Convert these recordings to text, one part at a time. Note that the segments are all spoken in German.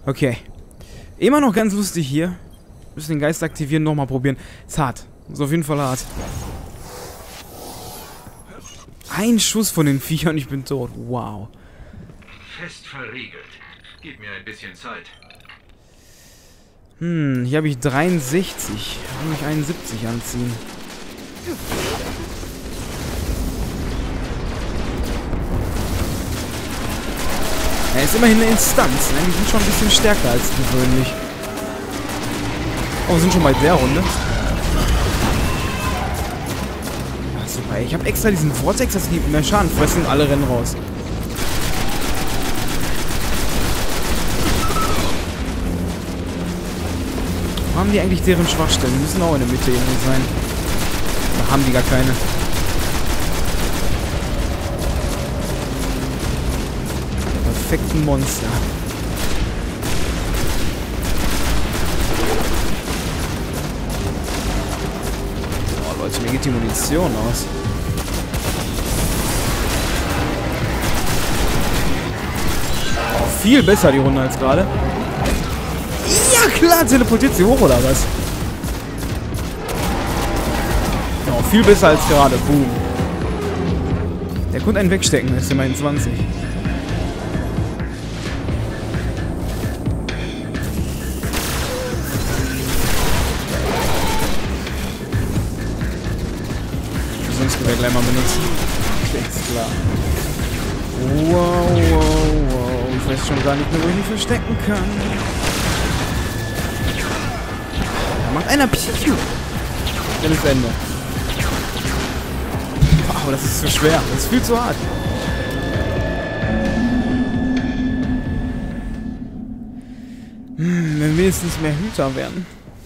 Okay. Immer noch ganz lustig hier. Müssen den Geist aktivieren, nochmal probieren. Ist hart. Ist auf jeden Fall hart. Ein Schuss von den Viechern und ich bin tot. Wow. Fest verriegelt. Gib mir ein bisschen Zeit. Hier habe ich 63. Kann ich 71 anziehen. Er ist immerhin eine Instanz. Ne? Die sind schon ein bisschen stärker als gewöhnlich. Oh, wir sind schon bei der Runde. Ach, super. Ich habe extra diesen Vortex, das gibt mehr Schaden fressen und alle rennen raus. Wo haben die eigentlich deren Schwachstellen? Die müssen auch in der Mitte irgendwo sein. Da haben die gar keine. Perfekten Monster. Oh Leute, mir geht die Munition aus. Oh, viel besser die Runde als gerade. Ja klar, teleportiert sie hoch oder was? Oh, viel besser als gerade. Boom. Der konnte einen wegstecken, das ist immerhin 20. Gewehr gleich mal benutzen. Ist klar. Wow, wow, wow. Ich weiß schon gar nicht mehr, wo ich mich verstecken kann. Da macht einer Piu. Dann ist Ende. Wow, das ist zu schwer. Das ist viel zu hart. Wenn wenigstens mehr Hüter werden.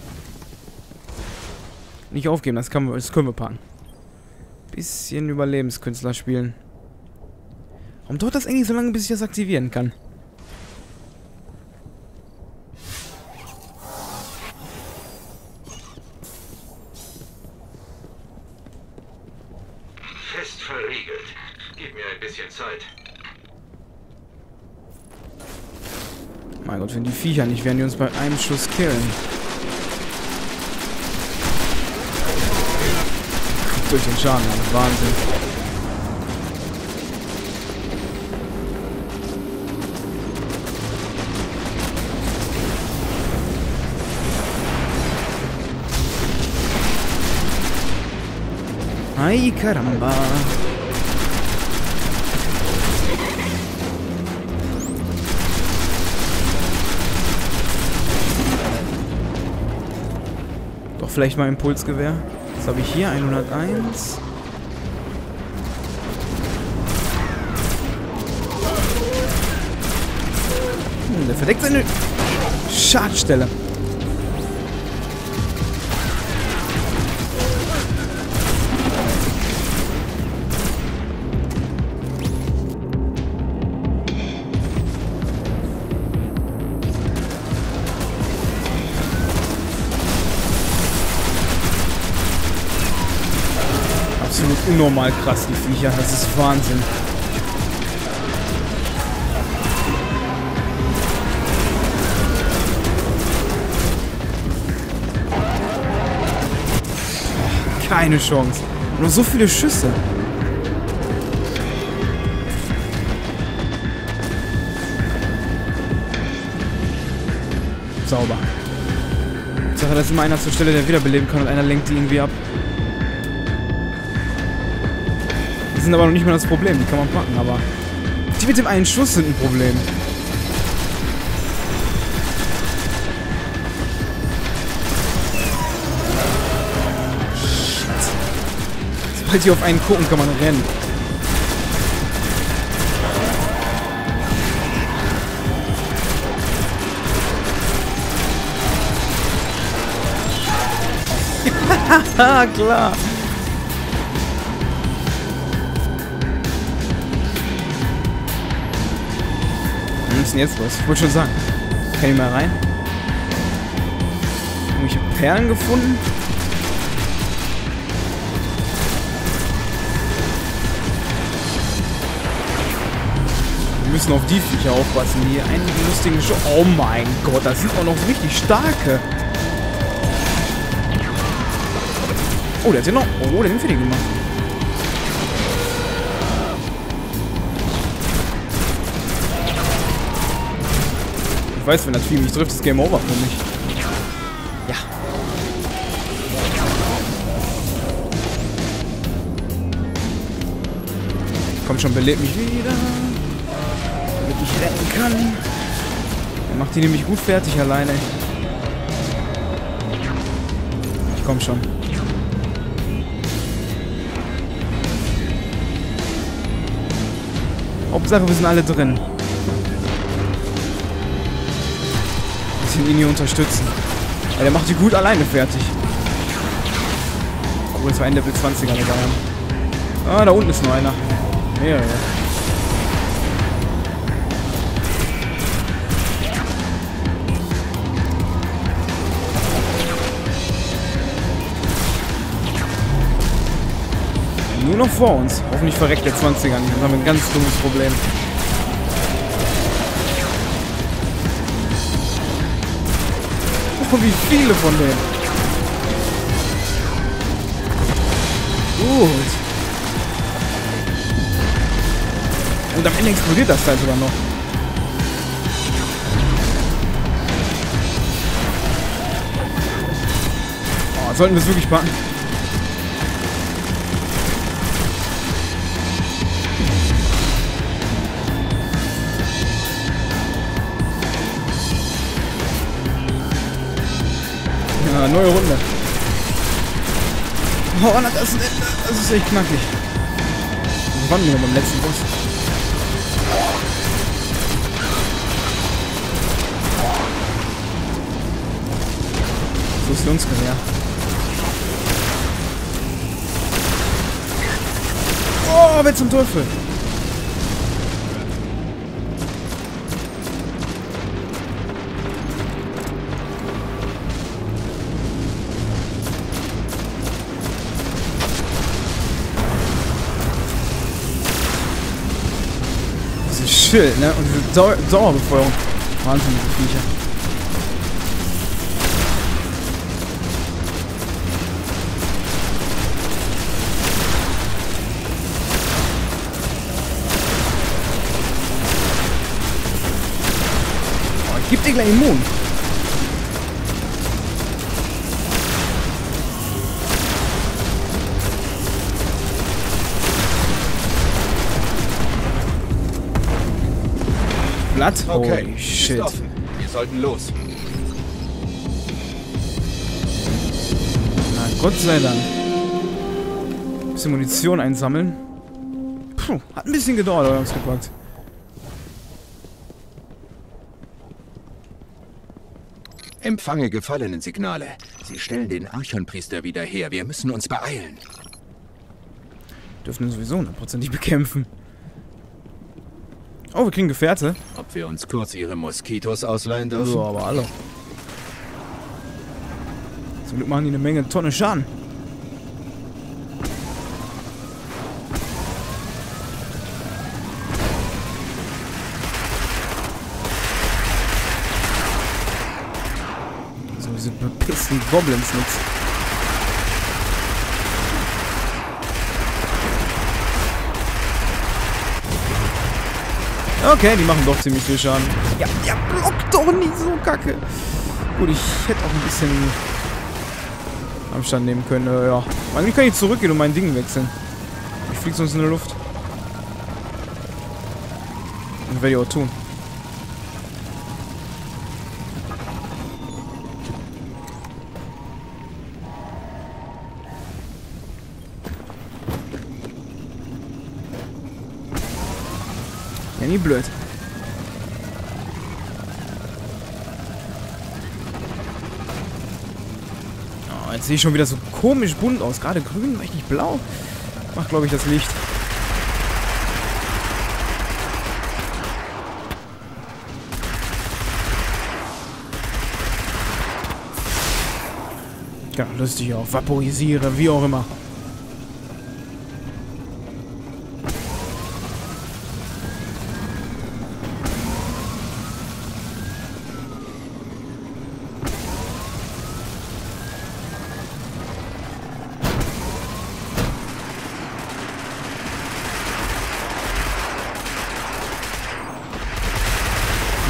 Nicht aufgeben, das können wir packen. Bisschen Überlebenskünstler spielen. Warum dauert das eigentlich so lange, bis ich das aktivieren kann? Fest verriegelt. Gib mir ein bisschen Zeit. Mein Gott, wenn die Viecher nicht wären, die uns bei einem Schuss killen. Durch den Schaden, Mann. Wahnsinn. Ay, caramba. Doch vielleicht mal Impulsgewehr. Was habe ich hier? 101. Der verdeckt seine Schadstelle. Absolut unnormal krass, die Viecher. Das ist Wahnsinn. Keine Chance. Nur so viele Schüsse. Sauber. Sache, dass immer einer zur Stelle, der wiederbeleben kann und einer lenkt die irgendwie ab. Die sind aber noch nicht mal das Problem, die kann man packen, aber die mit dem einen Schuss sind ein Problem. Sobald die auf einen gucken, kann man rennen. Haha, klar. Was ist denn jetzt los? Ich wollte schon sagen. Kann ich mal rein? Irgendwelche Perlen gefunden? Wir müssen auf die Viecher aufpassen, die einen lustigen Show. Oh mein Gott, das sind auch noch so richtig starke. Oh, der hat den noch. Oh, der hat den fertig gemacht. Ich weiß, wenn das Vieh mich trifft, ist Game Over für mich. Ja. Komm schon, belebt mich wieder. Damit ich retten kann. Er macht die nämlich gut fertig alleine. Ich komm schon. Hauptsache, wir sind alle drin. Ihn hier unterstützen. Ja, der macht die gut alleine fertig. Oh, das war ein Level 20er dabei. Ah, da unten ist noch einer. Mehrere. Nur noch vor uns. Hoffentlich verreckt der 20er nicht. Dann haben wir ein ganz dummes Problem. Oh, wie viele von denen. Gut. Und am Ende explodiert das Teil sogar noch. Oh, sollten wir es wirklich packen? Ja, neue Runde. Oh, das ist echt knackig. Wir waren nur beim letzten Boss. Fusionsgewehr. Oh, wer zum Teufel? Dieses Schild, ne? Und diese Dauerbefeuerung. Wahnsinn, diese Viecher. Gib dir gleich immun. Blatt? Okay, Holy shit. Wir sollten los. Na, Gott sei Dank. Bisschen Munition einsammeln. Puh, hat ein bisschen gedauert, aber wir haben es gepackt. Empfange gefallenen Signale. Sie stellen den Archonpriester wieder her. Wir müssen uns beeilen. Dürfen ihn sowieso 100% bekämpfen. Oh, wir kriegen Gefährte. Ob wir uns kurz ihre Moskitos ausleihen dürfen? So, aber alle. Zum Glück machen die eine Menge Tonne Schaden. So, diese bepissten Goblins nix. Okay, die machen doch ziemlich viel Schaden. Ja, blockt doch nicht so kacke. Gut, ich hätte auch ein bisschen Abstand nehmen können. Ja. Eigentlich kann ich zurückgehen und mein Ding wechseln. Ich fliege sonst in der Luft. Und werde ich auch tun. Ja, nie blöd. Oh, jetzt sehe ich schon wieder so komisch bunt aus. Gerade grün, richtig blau. Macht, glaube ich, das Licht. Ja, lustig auch. Vaporisiere, wie auch immer.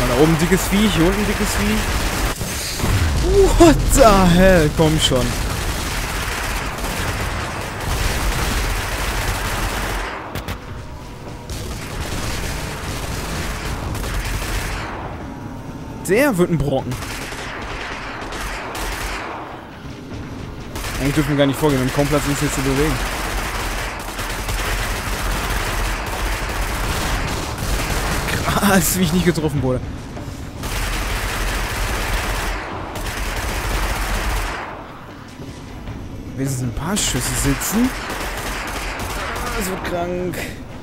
Da oben ein dickes Viech, hier unten ein dickes Viech. What the hell? Komm schon. Der wird ein Brocken. Eigentlich dürfen wir gar nicht vorgehen, wir haben kaum Platz, uns jetzt zu bewegen. Krass, wie ich nicht getroffen wurde. Wenigstens ein paar Schüsse sitzen. So krank.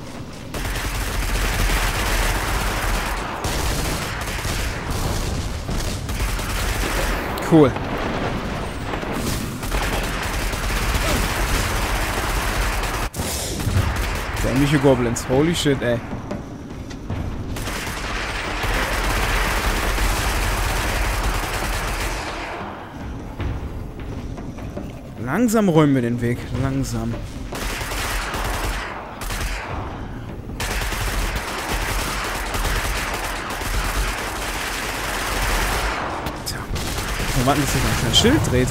Cool. Dämliche Goblins. Holy shit, ey. Langsam räumen wir den Weg. Langsam. Tja. Wir warten, bis sich ein kleines Schild dreht.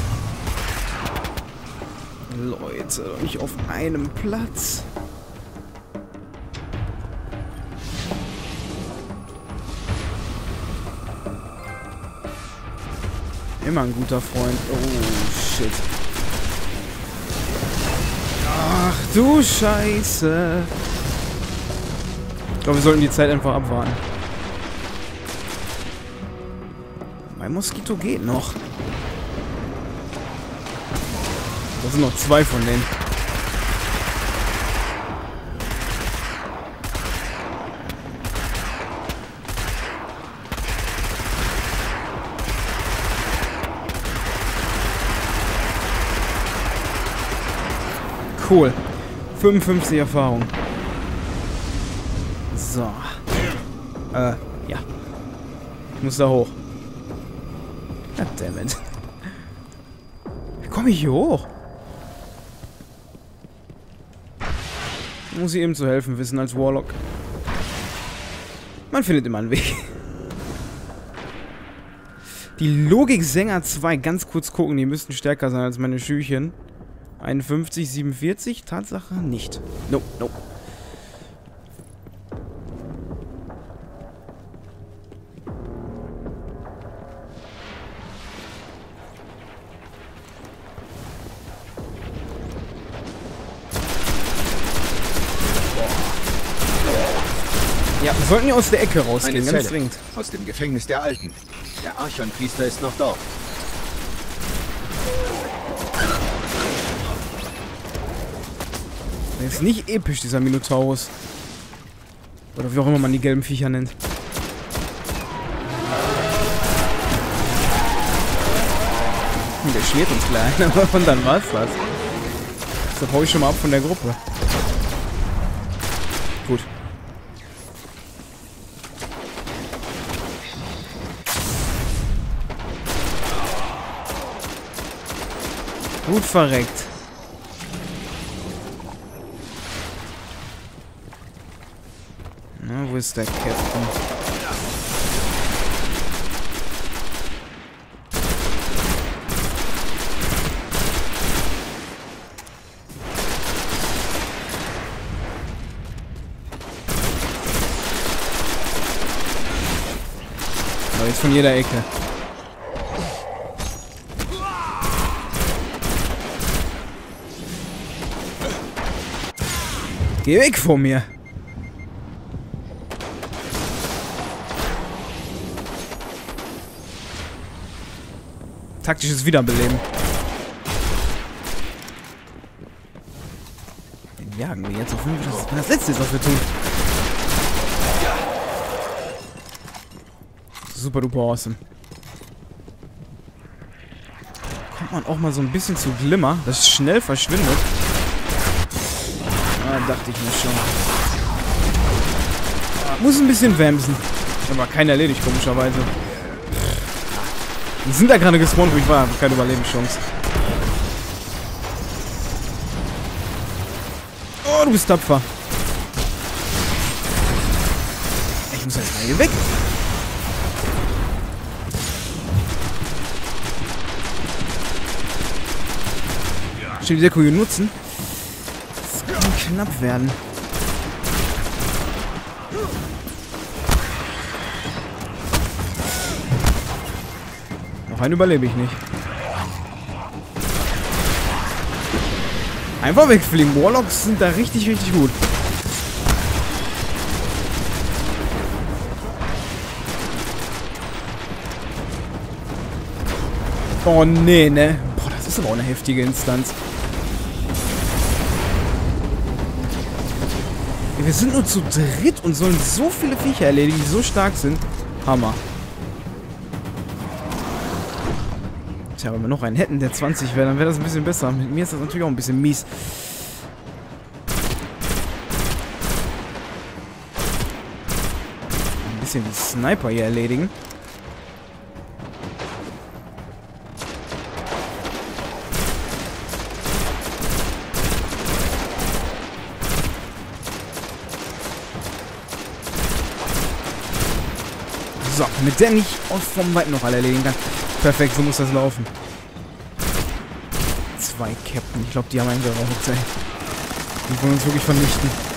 Leute, nicht auf einem Platz. Immer ein guter Freund. Oh, shit. Ach du Scheiße. Ich glaube, wir sollten die Zeit einfach abwarten. Mein Moskito geht noch. Da sind noch 2 von denen. Cool. 55 Erfahrung. So. Ja. Ich muss da hoch. Goddammit. Wie komme ich hier hoch? Muss ich eben zu helfen wissen als Warlock. Man findet immer einen Weg. Die Logik-Sänger 2, ganz kurz gucken, die müssten stärker sein als meine Schüchen. 51, 47, Tatsache nicht. Nope, nope. Ja, wir sollten ja aus der Ecke rausgehen, ganz dringend. Aus dem Gefängnis der Alten. Der Archonpriester ist noch dort. Der ist nicht episch, dieser Minotaurus. Oder wie auch immer man die gelben Viecher nennt. Der schmiert uns gleich. Und dann war's das. Deshalb hau ich schon mal ab von der Gruppe. Gut. Gut verreckt. Na, wo ist der Captain? Aber jetzt von jeder Ecke. Geh weg von mir! Taktisches Wiederbeleben. Den jagen wir jetzt auf jeden Fall. Das letzte ist, was wir tun. Super duper awesome. Kommt man auch mal so ein bisschen zu Glimmer, das es schnell verschwindet. Ah, dachte ich mir schon. Muss ein bisschen wamsen. Aber keiner erledigt, komischerweise. Die sind da gerade gespawnt, wo ich war. Habe keine Überlebenschance. Oh, du bist tapfer. Ich muss jetzt mal hier weg. Schnell die Deckung hier nutzen. Das kann knapp werden. Noch einen überlebe ich nicht. Einfach wegfliegen. Warlocks sind da richtig, richtig gut. Oh nee, ne? Boah, das ist aber auch eine heftige Instanz. Wir sind nur zu dritt und sollen so viele Viecher erledigen, die so stark sind. Hammer. Tja, wenn wir noch einen hätten, der 20 wäre, dann wäre das ein bisschen besser. Mit mir ist das natürlich auch ein bisschen mies. Ein bisschen die Sniper hier erledigen. So, mit der ich vom Weiten noch alle erledigen kann. Perfekt, so muss das laufen. 2 Captain. Ich glaube, die haben einen geraucht, ey. Die wollen uns wirklich vernichten.